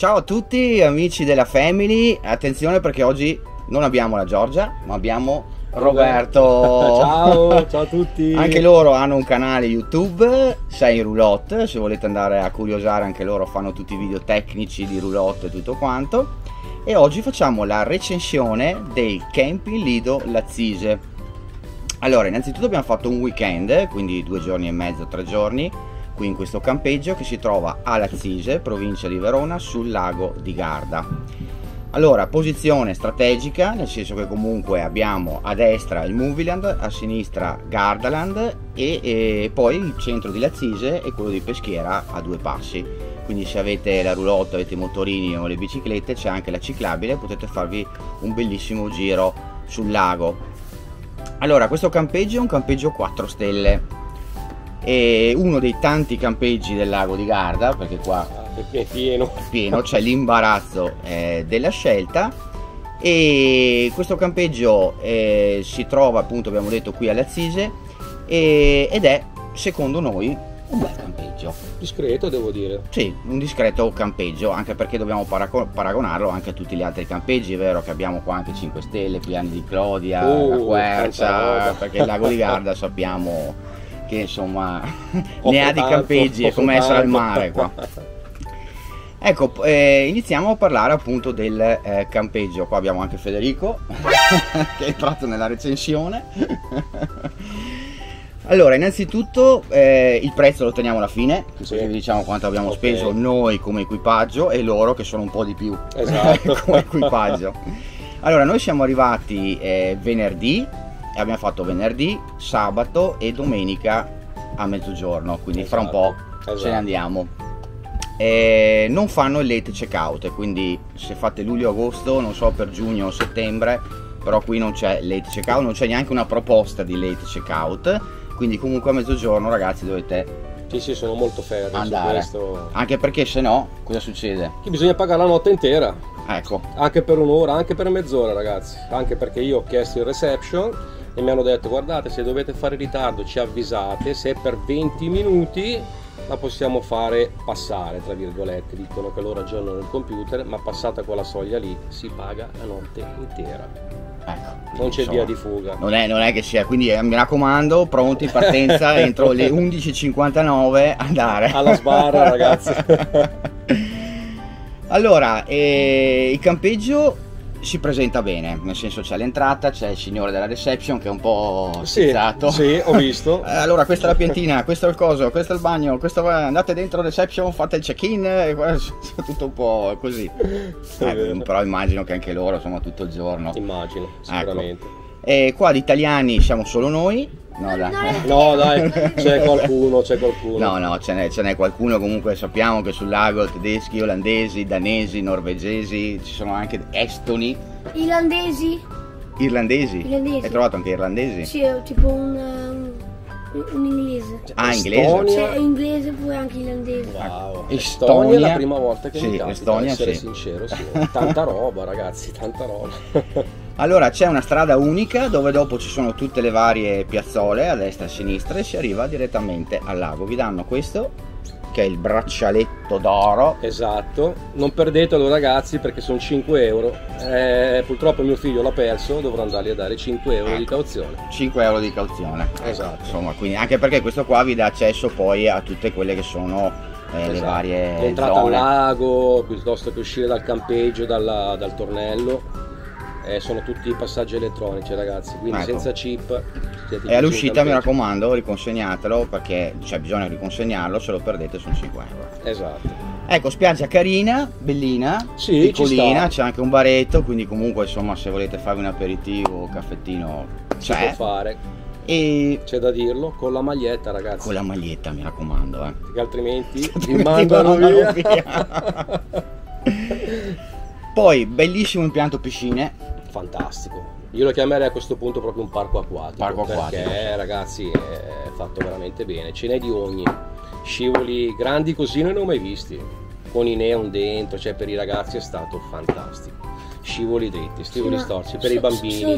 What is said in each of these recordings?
Ciao a tutti amici della Family, attenzione perché oggi non abbiamo la Giorgia, ma abbiamo Roberto. Ciao, ciao a tutti. Anche loro hanno un canale YouTube, 6 Roulotte, se volete andare a curiosare anche loro fanno tutti i video tecnici di roulotte e tutto quanto. E oggi facciamo la recensione dei Camping Lido Lazzise. Allora, innanzitutto abbiamo fatto un weekend, quindi 2 giorni e mezzo, 3 giorni, qui in questo campeggio che si trova a Lazzise, provincia di Verona, sul lago di Garda. Allora, posizione strategica, nel senso che comunque abbiamo a destra il Movieland, a sinistra Gardaland e poi il centro di Lazzise e quello di Peschiera a 2 passi. Quindi se avete la roulotte, avete i motorini o le biciclette, c'è anche la ciclabile, potete farvi un bellissimo giro sul lago. Allora, questo campeggio è un campeggio 4 stelle. È uno dei tanti campeggi del lago di Garda, perché qua è pieno, c'è l'imbarazzo della scelta. E questo campeggio si trova, appunto, abbiamo detto, qui a Lazzise ed è, secondo noi, un bel campeggio. Discreto, devo dire. Sì, un discreto campeggio, anche perché dobbiamo paragonarlo anche a tutti gli altri campeggi. È vero che abbiamo qua anche 5 Stelle, Piani di Clodia, la Quercia, perché il lago di Garda sappiamo che insomma ne ha di campeggi, è come essere al mare qua. Ecco, iniziamo a parlare appunto del campeggio. Qua abbiamo anche Federico che è entrato nella recensione. Allora, innanzitutto il prezzo lo teniamo alla fine, così vi diciamo quanto abbiamo speso noi come equipaggio e loro che sono un po' di più, esatto, come equipaggio. Allora, noi siamo arrivati venerdì e abbiamo fatto venerdì, sabato e domenica a mezzogiorno, quindi fra un po' ce ne andiamo. Non fanno il late checkout, quindi se fate luglio-agosto, non so per giugno o settembre, però qui non c'è late checkout, non c'è neanche una proposta di late checkout, quindi comunque a mezzogiorno, ragazzi, dovete sì, sono molto fermi andare, su questo. Anche perché se no cosa succede? Che bisogna pagare la notte intera, ecco, anche per un'ora, anche per mezz'ora, ragazzi, anche perché io ho chiesto il reception e mi hanno detto: guardate, se dovete fare ritardo ci avvisate, se è per 20 minuti la possiamo fare passare, tra virgolette. Dicono che loro aggiornano il computer, ma passata quella soglia lì si paga la notte intera. Ecco, non c'è via di fuga. Non è che sia, quindi mi raccomando, pronti, partenza entro le 11:59, andare alla sbarra, ragazzi. Allora, il campeggio si presenta bene, nel senso c'è l'entrata, c'è il signore della reception che è un po' schizzato. Sì, ho visto. Allora, questa è la piantina, questo è il coso, questo è il bagno, questo andate dentro reception, fate il check-in, e tutto un po' così. Però immagino che anche loro, insomma, tutto il giorno. Immagino, sicuramente. Ecco. E qua di italiani siamo solo noi. No dai, c'è qualcuno. No, ce n'è qualcuno. Comunque sappiamo che sul lago tedeschi, olandesi, danesi, norvegesi, ci sono anche estoni. Irlandesi? Hai trovato anche irlandesi? Sì, tipo un inglese. Inglese? C'è inglese e poi anche irlandese. Wow. Estonia è la prima volta che mi capita, Estonia, essere sincero, sì. Tanta roba, ragazzi, tanta roba. Allora, c'è una strada unica dove dopo ci sono tutte le varie piazzole a destra e a sinistra e si arriva direttamente al lago. Vi danno questo che è il braccialetto d'oro. Esatto, non perdetelo, ragazzi, perché sono 5 euro. Purtroppo mio figlio l'ha perso, dovrò andargli a dare 5 euro di cauzione. 5 euro di cauzione. Esatto. Insomma, quindi anche perché questo qua vi dà accesso poi a tutte quelle che sono le varie l'entrata zone. al lago, piuttosto che uscire dal campeggio, dal tornello. Sono tutti passaggi elettronici, ragazzi, quindi senza chip. E all'uscita, mi raccomando, riconsegnatelo, perché bisogna riconsegnarlo, se lo perdete sono 5 euro. Esatto. Ecco, spiaggia carina, bellina, sì, piccolina, c'è anche un baretto, quindi comunque insomma se volete farvi un aperitivo o caffettino si può fare. E c'è da dirlo, con la maglietta, ragazzi. Con la maglietta, mi raccomando, che altrimenti vi mandano via. Poi bellissimo impianto piscine, fantastico. Io lo chiamerei a questo punto proprio un parco acquatico, perché ragazzi è fatto veramente bene, ce n'è di ogni. Scivoli grandi così noi non ho mai visti, con i neon dentro, cioè per i ragazzi è stato fantastico. Scivoli dritti, scivoli storci per i bambini.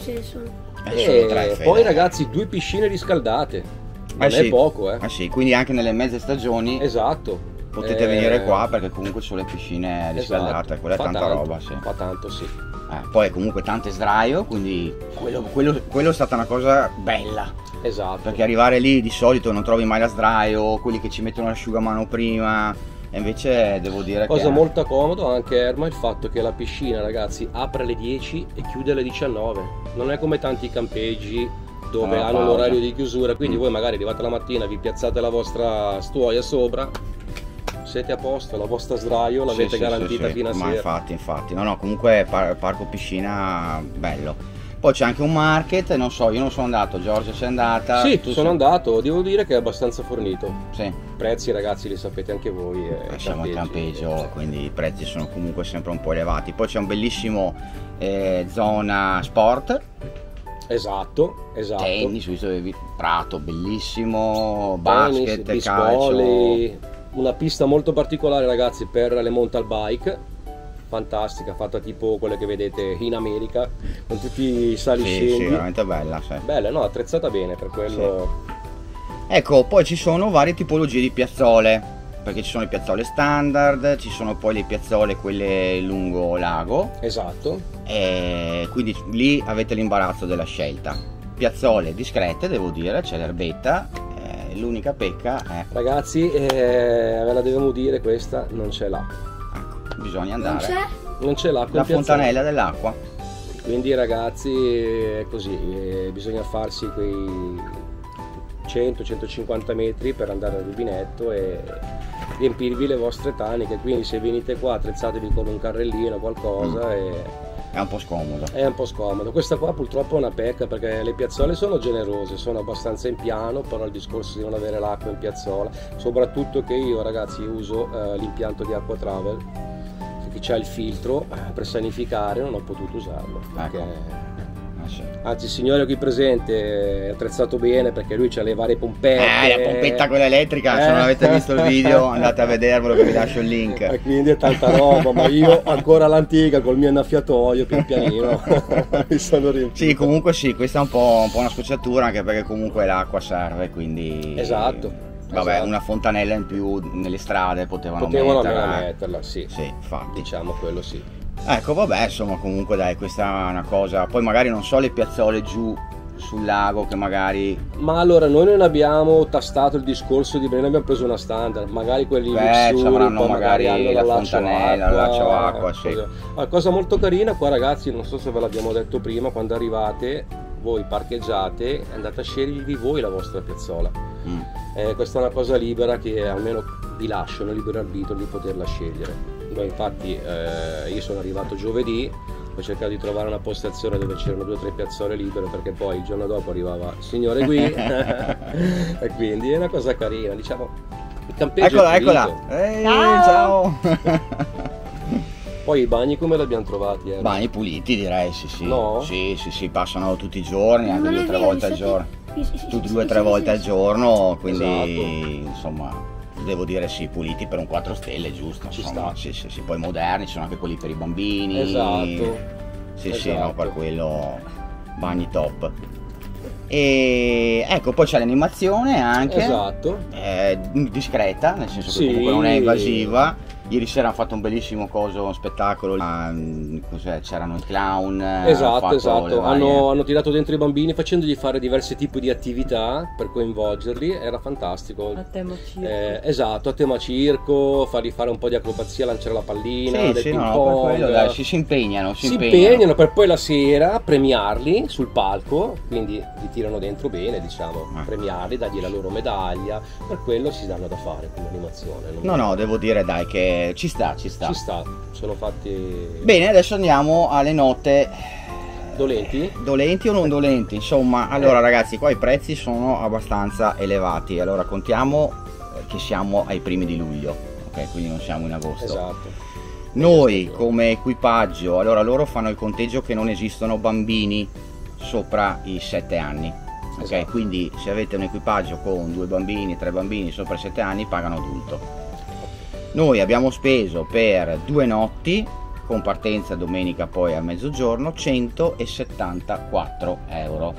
E poi, ragazzi, 2 piscine riscaldate, non è poco, sì, quindi anche nelle mezze stagioni. Esatto. potete venire qua perché comunque sono le piscine riscaldate, quella è Fa tanta tanto, roba, sì. Fa tanto, sì. Poi comunque tante sdraio, quindi quello è stata una cosa bella. Esatto. Perché arrivare lì di solito non trovi mai la sdraio, quelli che ci mettono l'asciugamano prima, e invece devo dire cosa che... molto comodo anche, Erma, il fatto che la piscina, ragazzi, apre alle 10 e chiude alle 19. Non è come tanti campeggi dove hanno pausa. l'orario di chiusura, quindi voi magari arrivate la mattina, vi piazzate la vostra stuoia sopra, siete a posto, la vostra sdraio l'avete garantita fino a sera. Infatti, no, comunque parco piscina bello. Poi c'è anche un market, non so, io non sono andato, Giorgia c'è andata. Sì, sono andato, devo dire che è abbastanza fornito. Sì. Prezzi, ragazzi, li sapete anche voi. Siamo in campeggio, quindi i prezzi sono comunque sempre un po' elevati. Poi c'è un bellissimo zona sport. Esatto. Tennis, visto che prato, bellissimo, Tennis, basket, calcio. Una pista molto particolare, ragazzi, per le mountain bike. Fantastica, fatta tipo quelle che vedete in America, con tutti i saliscendi. Sì, veramente bella, sì. Bella, no, attrezzata bene per quello. Sì. Ecco, poi ci sono varie tipologie di piazzole, perché ci sono le piazzole standard, ci sono poi le piazzole quelle lungo lago. Esatto. E quindi lì avete l'imbarazzo della scelta. Piazzole discrete, devo dire, c'è l'erbetta, l'unica pecca è... Ragazzi, ve la dobbiamo dire questa, non c'è l'acqua. Bisogna andare, non c'è l'acqua, la fontanella dell'acqua, quindi ragazzi è così, bisogna farsi quei 100-150 metri per andare al rubinetto e riempirvi le vostre taniche, quindi se venite qua attrezzatevi con un carrellino qualcosa è un po' scomodo. È un po' scomodo. Questa qua purtroppo è una pecca perché le piazzole sono generose, sono abbastanza in piano, però il discorso di non avere l'acqua in piazzola, soprattutto che io, ragazzi, uso l'impianto di Acqua Travel, che c'ha il filtro per sanificare, non ho potuto usarlo perché... Anzi, il signore qui presente è attrezzato bene perché lui c'ha le varie pompette. La pompetta quella elettrica, se non avete visto il video andate a vedervelo che vi lascio il link. Quindi è tanta roba, ma io ancora l'antica col mio innaffiatoio pian pianino mi sono riempito. Sì, comunque sì, questa è un po' una scocciatura, anche perché comunque l'acqua serve, quindi... Esatto. Vabbè, esatto. Una fontanella in più nelle strade potevano metterla, sì. Sì, infatti. Diciamo quello sì. Ecco, vabbè, insomma, comunque dai, questa è una cosa. Poi magari non so le piazzole giù sul lago che magari... Ma allora, noi non abbiamo tastato il discorso di bene, abbiamo preso una standard, magari quelli in Missouri, magari hanno la fontanella, il laccio acqua, sì. Una cosa molto carina qua, ragazzi, non so se ve l'abbiamo detto prima, quando arrivate, voi parcheggiate e andate a scegliervi voi la vostra piazzola. Questa è una cosa libera che almeno vi lasciano libero arbitrio di poterla scegliere. Noi infatti io sono arrivato giovedì, ho cercato di trovare una postazione dove c'erano 2 o 3 piazzole libere, perché poi il giorno dopo arrivava il signore qui e quindi è una cosa carina, diciamo. Il campeggio eccola. Ciao. Poi i bagni come li abbiamo trovati? Bagni puliti, direi, sì. No? Sì, passano tutti i giorni, anche 2 o 3 volte al giorno. Tutti 2 o 3 volte al giorno, quindi esatto. Insomma, devo dire sì, puliti per un 4 stelle, giusto? Ci insomma, sta. Sì, poi moderni, ci sono anche quelli per i bambini. Esatto. Sì, no, per quello bagni top. E ecco, poi c'è l'animazione anche. Esatto. Discreta, nel senso che comunque non è invasiva. Ieri sera hanno fatto un bellissimo spettacolo, c'erano i clown. Esatto. Hanno tirato dentro i bambini facendogli fare diversi tipi di attività per coinvolgerli, era fantastico. A tema circo. Esatto, a tema circo, fargli fare un po' di acrobazia, lanciare la pallina, del ping pong. Per quello, dai, si impegnano. Si impegnano per poi la sera premiarli sul palco, quindi li tirano dentro bene, diciamo, premiarli, dargli la loro medaglia, per quello si danno da fare come animazione. No, devo dire dai che ci sta. Sono fatti bene. Adesso andiamo alle note dolenti o non dolenti, insomma. Allora ragazzi, qua i prezzi sono abbastanza elevati. Allora contiamo che siamo ai primi di luglio, ok, quindi non siamo in agosto. Esatto. Noi come equipaggio, allora loro fanno il conteggio che non esistono bambini sopra i 7 anni, ok? Esatto. Quindi se avete un equipaggio con 2 bambini, 3 bambini sopra i 7 anni pagano adulto. Noi abbiamo speso per 2 notti, con partenza domenica poi a mezzogiorno, 174 euro.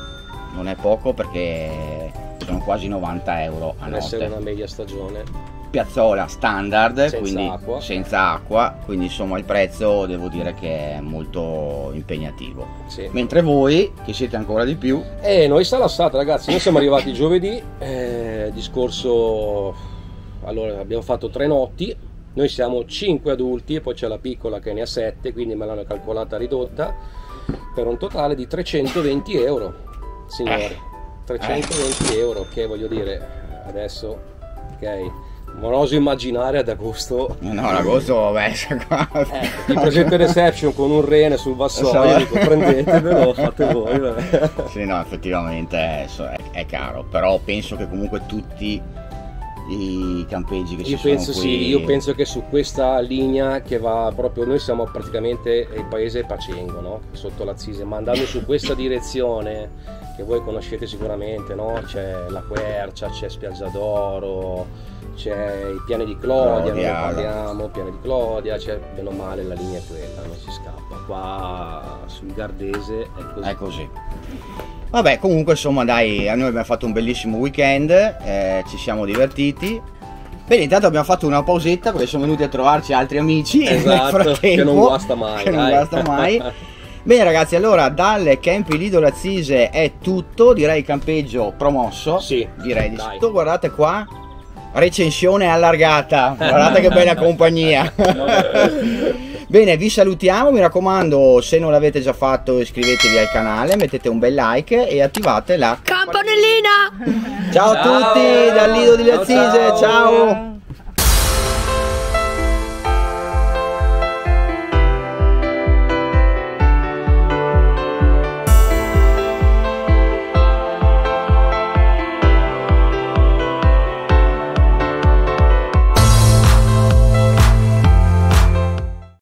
Non è poco perché sono quasi 90 euro a notte. Deve essere una media stagione. piazzola standard, Senza quindi acqua. senza acqua, quindi insomma il prezzo devo dire che è molto impegnativo. Sì. Mentre voi, che siete ancora di più, E noi salassata, ragazzi, noi siamo arrivati giovedì, discorso, allora abbiamo fatto 3 notti, noi siamo 5 adulti e poi c'è la piccola che ne ha 7, quindi me l'hanno calcolata ridotta, per un totale di 320 euro, signori, 320 euro, che voglio dire, adesso, ok, non oso immaginare ad agosto. no, l'agosto, beh, qua. Il presente reception con un rene sul vassoio, dico prendetevelo, fate voi. Vabbè. Sì, no, effettivamente è caro, però penso che comunque tutti i campeggi che ci sono qui... Sì, io penso che su questa linea che va proprio, noi siamo praticamente il paese Pacengo, no? Sotto la Zise, ma andando su questa direzione che voi conoscete sicuramente, no? C'è la Quercia, c'è Spiaggia d'Oro, c'è il Piane di Clodia, non ne parliamo, Piane di Clodia, c'è bene o male la linea è quella, non si scappa. Qua sul Gardese è così. Vabbè, comunque insomma dai, noi abbiamo fatto un bellissimo weekend, ci siamo divertiti. Bene, intanto abbiamo fatto una pausetta perché sono venuti a trovarci altri amici. Esatto, nel frattempo, che non guasta mai. Che non guasta mai. Bene ragazzi, allora dal Camp Lido Lazzise è tutto, direi campeggio promosso. Sì, direi di tutto. Guardate qua, recensione allargata, guardate che bella compagnia. Bene, vi salutiamo, mi raccomando, se non l'avete già fatto iscrivetevi al canale, mettete un bel like e attivate la campanellina. Ciao a tutti dal Lido di Lazzise, ciao.